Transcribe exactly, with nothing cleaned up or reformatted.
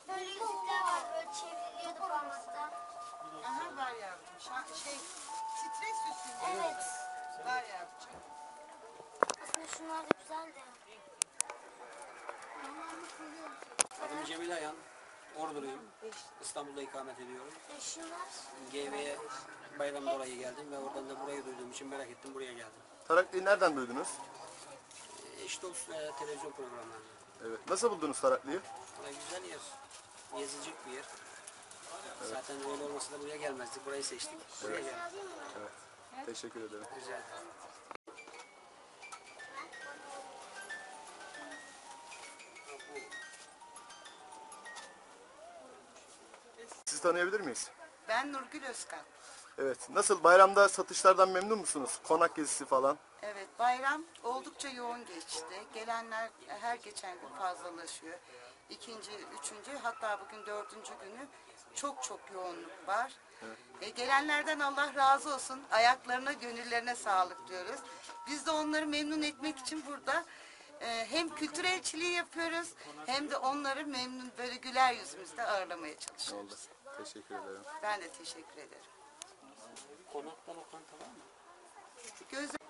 Böyle yüzükler var, böyle çevriliyordu parmakta. Aha var yavrucuğum. Şa- şey, stres süsü. Evet. Var yavrucuğum. Aslında şunlar da güzel de. Adım Cemil Ayan, Orduluyum. İstanbul'da ikamet ediyorum. E şunlar. G V'ye bayram dolayı geldim ve oradan da burayı duyduğum için merak ettim, buraya geldim. Taraklı'yı nereden duydunuz? E, İşte olsun e, televizyon programlarında. Evet. Nasıl buldunuz Taraklı'yı? Burası güzel yer, gezilecek bir yer. Zaten öyle olmasa da buraya gelmezdik, burayı seçtik. Buraya geldik. Evet. Teşekkür ederim. Rica ederim. Sizi tanıyabilir miyiz? Ben Nurgül Özkan. Evet. Nasıl? Bayramda satışlardan memnun musunuz? Konak gezisi falan. Evet, bayram oldukça yoğun geçti. Gelenler her geçen gün fazlalaşıyor. İkinci, üçüncü, hatta bugün dördüncü günü çok çok yoğunluk var. Evet. E, gelenlerden Allah razı olsun. Ayaklarına, gönüllerine sağlık diyoruz. Biz de onları memnun etmek için burada e, hem kültür elçiliği yapıyoruz hem de onları memnun, böyle güler yüzümüzle ağırlamaya çalışıyoruz. Oldu. Teşekkür ederim. Ben de teşekkür ederim. Konakta lokanta var mı? Göz